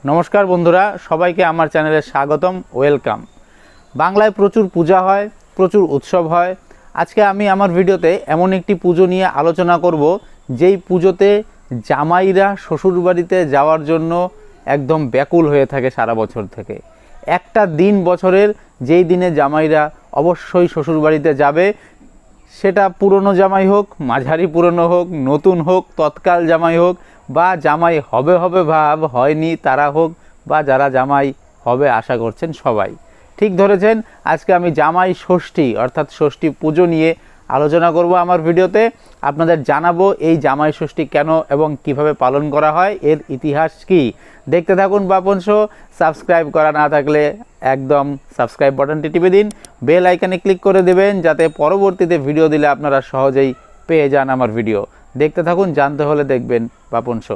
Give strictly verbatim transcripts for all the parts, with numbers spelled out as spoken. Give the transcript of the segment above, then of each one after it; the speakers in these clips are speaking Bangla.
नमस्कार बंधुरा सबाइके आमार चैनेले स्वागतम वेलकाम। बांगलाय प्रचुर पूजा हय, प्रचुर उत्सव हय। आज के आमी आमार भिडियोते एमन एकटी पुजो निये आलोचना करब जेई पुजोते जामाइरा शोशुर बाड़ीते जाওয়ার জন্য एकदम व्याकुल हये थाके सारा बछर थेके। एकटा दिन बछरेर जेई दिने जामाइरा अवश्यई शोशुर बाड़ीते जाबे, सेटा पुरानो जामाई होक, माझारी पुरानो होक, नतून होक, तत्काल जामाई होक बा जामाई हबे हबे भाव हयनि तारा होक बा जारा जामाई हबे आशा करछेन सबाई ठीक धरेछेन। आज के आमी जामाई षष्ठी अर्थात षष्ठी पुजो निये आलोचना करब आमार भिडियोते। आपनादेर जानाबो एई जामाई षष्ठी केन एबं किभाबे पालन करा हय, एर इतिहास कि। देखते थाकुन बापन शो। सबस्क्राइब करा ना थाकले एकदम सबस्क्राइब बाटनटी टिपे दिन, बेल आइकने क्लिक करे देबेन जाते परबर्तीते भिडियो दिले आपनारा सहजेई पेये जान आमार भिडियो। देखते थाकुन, जानते होले देखबेन बापन शो।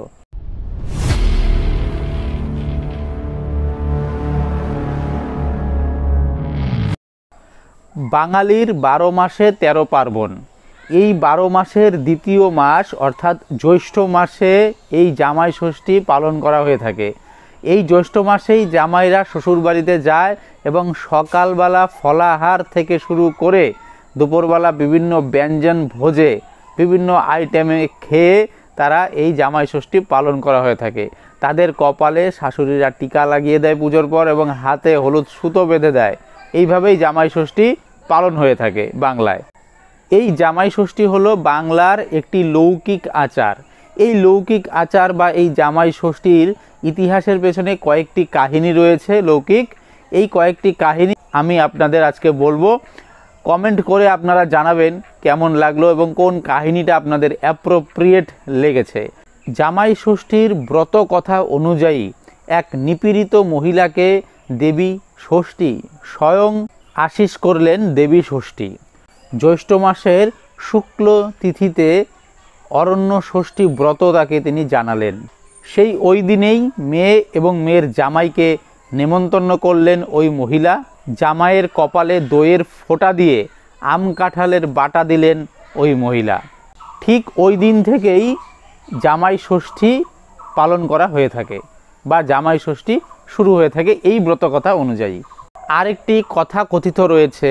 बांगालिर बारो मासे तेरो पार्बण। এই বারো মাসের দ্বিতীয় মাস অর্থাৎ জ্যৈষ্ঠ মাসে এই জামাই ষষ্ঠী পালন করা হয়ে থাকে। এই জ্যৈষ্ঠ মাসেই জামাইরা শ্বশুরবাড়িতে যায় এবং সকালবেলা ফলাহার থেকে শুরু করে দুপুরবেলা বিভিন্ন ব্যঞ্জন ভোজে বিভিন্ন আইটেমে খেয়ে তারা এই জামাই ষষ্ঠী পালন করা হয়ে থাকে। তাদের কপালে শাশুড়িরা টিকা লাগিয়ে দেয় পুজোর পর এবং হাতে হলুদ সুতো বেঁধে দেয়। এইভাবেই জামাই ষষ্ঠী পালন হয়ে থাকে বাংলায়। এই জামাই ষষ্ঠী হলো বাংলার একটি লৌকিক আচার। এই লৌকিক আচার বা এই জামাই ষষ্ঠীর ইতিহাসের পেছনে কয়েকটি কাহিনী রয়েছে লৌকিক। এই কয়েকটি কাহিনী আমি আপনাদের আজকে বলবো। কমেন্ট করে আপনারা জানাবেন কেমন লাগলো এবং কোন কাহিনীটা আপনাদের অ্যাপ্রোপ্রিয়েট লেগেছে। জামাই ষষ্ঠীর ব্রত কথা অনুযায়ী এক নিপীড়িত মহিলাকে দেবী ষষ্ঠী স্বয়ং আশীষ করলেন দেবী ষষ্ঠী। জ্যৈষ্ঠ মাসের শুক্ল তিথিতে অরণ্য ষষ্ঠী ব্রত তাকে তিনি জানালেন। সেই ওই দিনেই মেয়ে এবং মেয়ের জামাইকে নেমন্তন্ন করলেন ওই মহিলা। জামাইয়ের কপালে দইয়ের ফোঁটা দিয়ে আম কাঁঠালের বাটা দিলেন ওই মহিলা। ঠিক ওই দিন থেকেই জামাই ষষ্ঠী পালন করা হয়ে থাকে বা জামাই ষষ্ঠী শুরু হয়ে থাকে এই ব্রতকথা অনুযায়ী। আরেকটি কথা কথিত রয়েছে,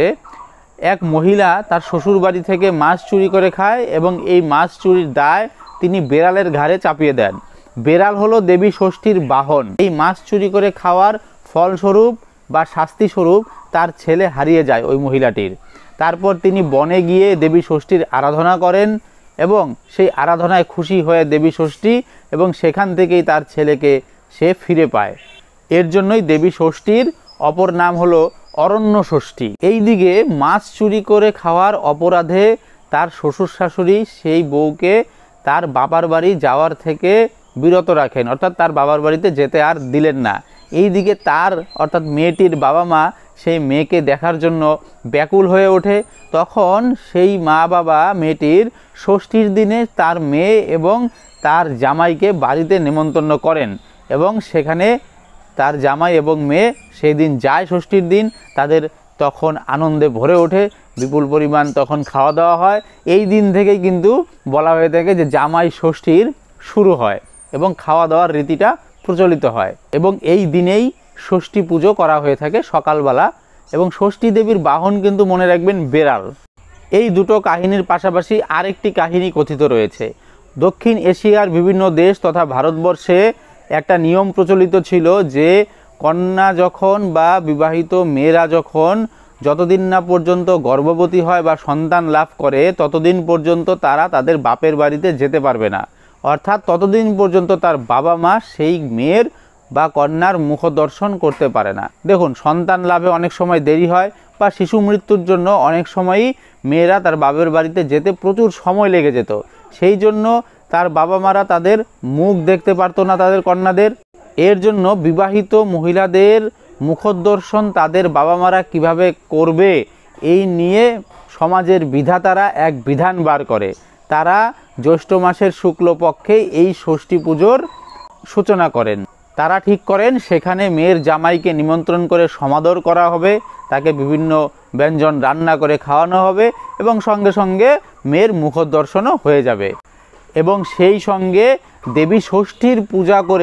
এক মহিলা তার শ্বশুর বাড়ি থেকে মাছ চুরি করে খায় এবং এই মাছ চুরির দায় তিনি বেড়ালের ঘাড়ে চাপিয়ে দেন। বেড়াল হলো দেবী ষষ্ঠীর বাহন। এই মাছ চুরি করে খাওয়ার ফলস্বরূপ বা শাস্তি স্বরূপ তার ছেলে হারিয়ে যায় ওই মহিলাটির। তারপর তিনি বনে গিয়ে দেবী ষষ্ঠীর আরাধনা করেন এবং সেই আরাধনায় খুশি হয়ে দেবী ষষ্ঠী এবং সেখান থেকেই তার ছেলেকে সে ফিরে পায়। এর জন্যই দেবী ষষ্ঠীর অপর নাম হলো অরণ্য ষষ্ঠী। এই দিকে মাছ চুরি করে খাওয়ার অপরাধে তার শ্বশুর শাশুড়ি সেই বউকে তার বাবার বাড়ি যাওয়ার থেকে বিরত রাখেন, অর্থাৎ তার বাবার বাড়িতে যেতে আর দিলেন না। এই দিকে তার অর্থাৎ মেয়েটির বাবা মা সেই মেয়েকে দেখার জন্য ব্যাকুল হয়ে ওঠে। তখন সেই মা বাবা মেয়েটির ষষ্ঠীর দিনে তার মেয়ে এবং তার জামাইকে বাড়িতে নেমন্তন্ন করেন এবং সেখানে তার জামাই এবং মেয়ে সেই দিন যায় ষষ্ঠীর দিন। তাদের তখন আনন্দে ভরে ওঠে, বিপুল পরিমাণ তখন খাওয়া দাওয়া হয়। এই দিন থেকেই কিন্তু বলা হয়ে থাকে যে জামাই ষষ্ঠীর শুরু হয় এবং খাওয়া দাওয়ার রীতিটা প্রচলিত হয় এবং এই দিনেই ষষ্ঠী পুজো করা হয়ে থাকে সকালবেলা। এবং ষষ্ঠী দেবীর বাহন কিন্তু মনে রাখবেন বেড়াল। এই দুটো কাহিনীর পাশাপাশি আরেকটি কাহিনী কথিত রয়েছে। দক্ষিণ এশিয়ার বিভিন্ন দেশ তথা ভারতবর্ষে একটা নিয়ম প্রচলিত ছিল যে কন্যা যখন বা বিবাহিত মেয়েরা যখন যতদিন না পর্যন্ত গর্ভবতী হয় বা সন্তান লাভ করে ততদিন পর্যন্ত তারা তাদের বাপের বাড়িতে যেতে পারবে না। অর্থাৎ ততদিন পর্যন্ত তার বাবা মা সেই মেয়ের বা কন্যার মুখ দর্শন করতে পারে না। দেখুন, সন্তান লাভে অনেক সময় দেরি হয় বা শিশু মৃত্যুর জন্য অনেক সময়ই মেয়েরা তার বাপের বাড়িতে যেতে প্রচুর সময় লেগে যেত। সেই জন্য তার বাবা মারা তাদের মুখ দেখতে পারতো না তাদের কন্যাদের। এর জন্য বিবাহিত মহিলাদের মুখদর্শন তাদের বাবা মারা কীভাবে করবে এই নিয়ে সমাজের বিধাতারা এক বিধান বার করে। তারা জ্যৈষ্ঠ মাসের শুক্লপক্ষে এই ষষ্ঠী পুজোর সূচনা করেন। তারা ঠিক করেন সেখানে মেয়ের জামাইকে নিমন্ত্রণ করে সমাদর করা হবে, তাকে বিভিন্ন ব্যঞ্জন রান্না করে খাওয়ানো হবে এবং সঙ্গে সঙ্গে মেয়ের মুখদর্শনও হয়ে যাবে। এবং সেই সঙ্গে দেবী ষষ্ঠীর পূজা করে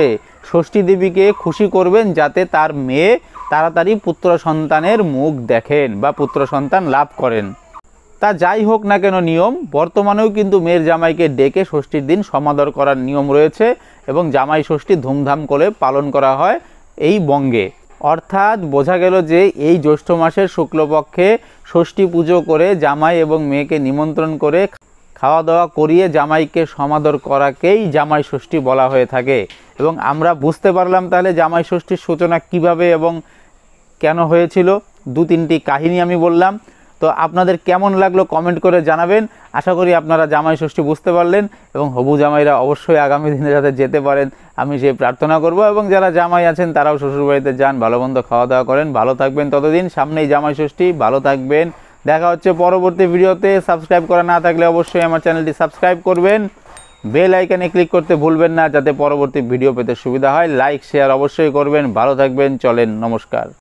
ষষ্ঠী দেবীকে খুশি করবেন যাতে তার মেয়ে তাড়াতাড়ি পুত্র সন্তানের মুখ দেখেন বা পুত্র সন্তান লাভ করেন। তা যাই হোক না কেন নিয়ম, বর্তমানেও কিন্তু মেয়ের জামাইকে ডেকে ষষ্ঠীর দিন সমাদর করার নিয়ম রয়েছে এবং জামাই ষষ্ঠী ধুমধাম করে পালন করা হয় এই বঙ্গে। অর্থাৎ বোঝা গেল যে এই জ্যৈষ্ঠ মাসের শুক্লপক্ষে ষষ্ঠী পুজো করে জামাই এবং মেয়েকে নিমন্ত্রণ করে খাওয়া দাওয়া করিয়ে জামাইকে সমাদর করাকেই জামাই ষষ্ঠী বলা হয়ে থাকে। এবং আমরা বুঝতে পারলাম তাহলে জামাই ষষ্ঠীর সূচনা কিভাবে এবং কেন হয়েছিল। দু তিনটি কাহিনী আমি বললাম। তো আপনাদের কেমন লাগলো কমেন্ট করে জানাবেন। আশা করি আপনারা জামাই ষষ্ঠী বুঝতে পারলেন এবং হবু জামাইরা অবশ্যই আগামী দিনে যাতে যেতে পারেন আমি সেই প্রার্থনা করব। এবং যারা জামাই আছেন তারাও শ্বশুরবাড়িতে যান, ভালো মন্দ খাওয়া দাওয়া করেন, ভালো থাকবেন। ততদিন সামনেই জামাই ষষ্ঠী, ভালো থাকবেন। দেখা হচ্ছে পরবর্তী ভিডিওতে। সাবস্ক্রাইব করা না থাকলে অবশ্যই আমার চ্যানেলটি সাবস্ক্রাইব করবেন, বেল আইকনে ক্লিক করতে ভুলবেন না যাতে পরবর্তী ভিডিও পেতে সুবিধা হয়। লাইক শেয়ার অবশ্যই করবেন। ভালো থাকবেন, চলেন, নমস্কার।